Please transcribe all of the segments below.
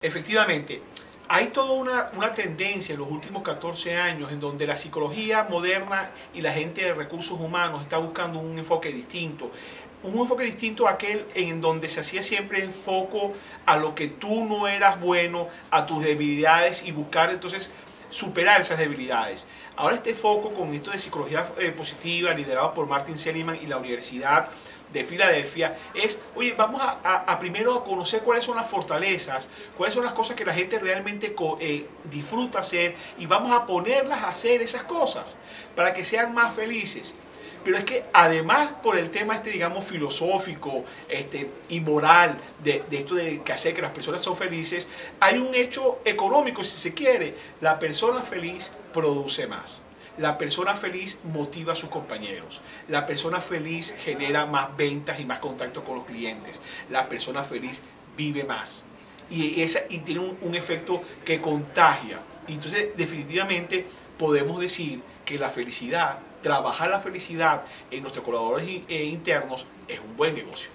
Efectivamente, hay toda una tendencia en los últimos 14 años en donde la psicología moderna y la gente de recursos humanos está buscando un enfoque distinto. Un enfoque distinto a aquel en donde se hacía siempre enfoco a lo que tú no eras bueno, a tus debilidades y buscar entonces superar esas debilidades. Ahora este foco con esto de psicología positiva liderado por Martin Seligman y la Universidad de Filadelfia es, oye, vamos a primero a conocer cuáles son las fortalezas, cuáles son las cosas que la gente realmente disfruta hacer y vamos a ponerlas a hacer esas cosas para que sean más felices. Pero es que además por el tema digamos, filosófico y moral de esto de que hacer que las personas son felices, hay un hecho económico, si se quiere. La persona feliz produce más. La persona feliz motiva a sus compañeros. La persona feliz genera más ventas y más contacto con los clientes. La persona feliz vive más. Y tiene un efecto que contagia. Y entonces definitivamente podemos decir que la felicidad, trabajar la felicidad en nuestros colaboradores internos es un buen negocio.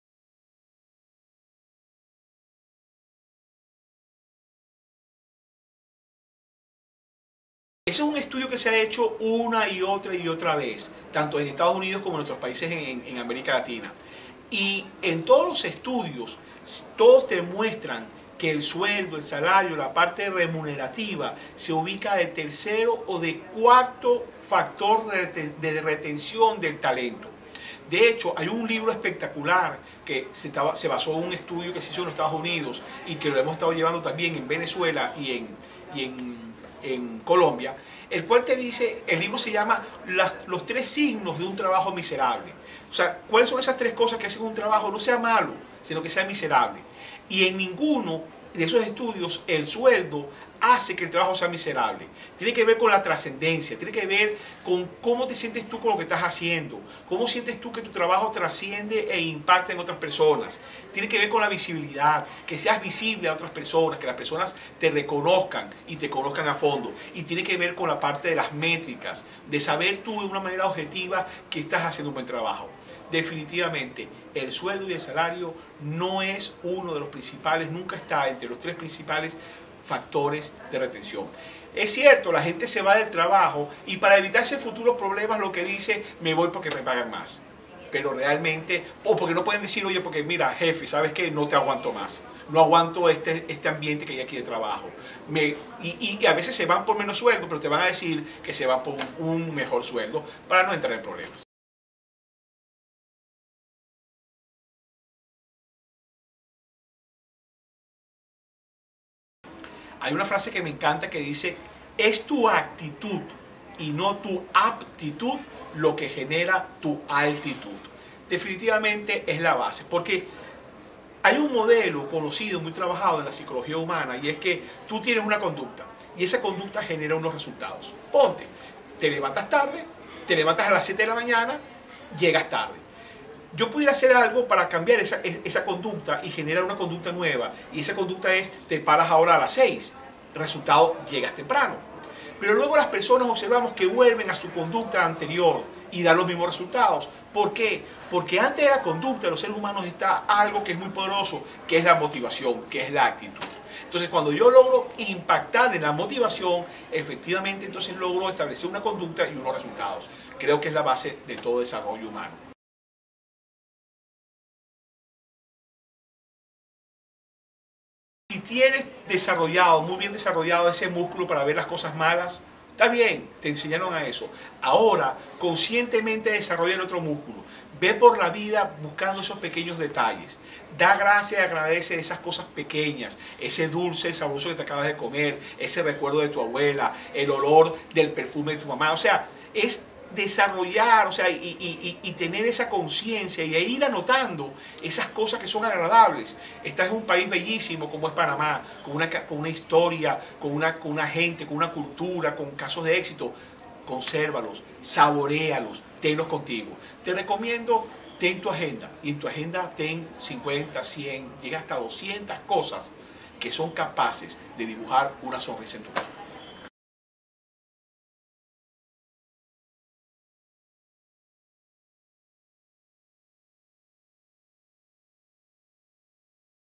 Ese es un estudio que se ha hecho una y otra vez, tanto en Estados Unidos como en otros países en América Latina. Y en todos los estudios, todos te muestran que el sueldo, el salario, la parte remunerativa se ubica de tercero o de cuarto factor de retención del talento. De hecho, hay un libro espectacular que se basó en un estudio que se hizo en los Estados Unidos y que lo hemos estado llevando también en Venezuela y en Colombia, el cual te dice, el libro se llama los 3 signos de un trabajo miserable. O sea, ¿cuáles son esas 3 cosas que hacen un trabajo no sea malo, sino que sea miserable? Y en ninguno de esos estudios el sueldo hace que el trabajo sea miserable. Tiene que ver con la trascendencia, tiene que ver con cómo te sientes tú con lo que estás haciendo, cómo sientes tú que tu trabajo trasciende e impacta en otras personas. Tiene que ver con la visibilidad, que seas visible a otras personas, que las personas te reconozcan y te conozcan a fondo. Y tiene que ver con la parte de las métricas, de saber tú de una manera objetiva que estás haciendo un buen trabajo. Definitivamente, el sueldo y el salario no es uno de los principales, nunca está entre los 3 principales factores de retención. Es cierto, la gente se va del trabajo y para evitarse futuros problemas lo que dice, me voy porque me pagan más. Pero realmente, o porque no pueden decir, oye, porque mira, jefe, ¿sabes qué? No te aguanto más. No aguanto este ambiente que hay aquí de trabajo. Y a veces se van por menos sueldo, pero te van a decir que se van por un mejor sueldo para no entrar en problemas. Hay una frase que me encanta que dice, es tu actitud y no tu aptitud lo que genera tu altitud. Definitivamente es la base, porque hay un modelo conocido, muy trabajado en la psicología humana, y es que tú tienes una conducta y esa conducta genera unos resultados. Ponte, te levantas tarde, te levantas a las 7 de la mañana, llegas tarde. Yo pudiera hacer algo para cambiar esa conducta y generar una conducta nueva. Y esa conducta es, te paras ahora a las 6. Resultado, llegas temprano. Pero luego las personas observamos que vuelven a su conducta anterior y dan los mismos resultados. ¿Por qué? Porque antes de la conducta de los seres humanos está algo que es muy poderoso, que es la motivación, que es la actitud. Entonces, cuando yo logro impactar en la motivación, efectivamente entonces logro establecer una conducta y unos resultados. Creo que es la base de todo desarrollo humano. Si tienes desarrollado, muy bien desarrollado ese músculo para ver las cosas malas, está bien, te enseñaron a eso. Ahora, conscientemente desarrolla el otro músculo. Ve por la vida buscando esos pequeños detalles. Da gracias y agradece esas cosas pequeñas. Ese dulce sabroso que te acabas de comer, ese recuerdo de tu abuela, el olor del perfume de tu mamá. O sea, es desarrollar, o sea, y tener esa conciencia y ir anotando esas cosas que son agradables. Estás en un país bellísimo como es Panamá, con una historia, con una gente, con una cultura, con casos de éxito. Consérvalos, saboréalos, tenlos contigo. Te recomiendo, ten tu agenda y en tu agenda ten 50, 100, llega hasta 200 cosas que son capaces de dibujar una sonrisa en tu cara.